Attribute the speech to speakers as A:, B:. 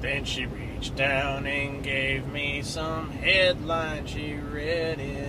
A: Then she reached down and gave me some headline. She read it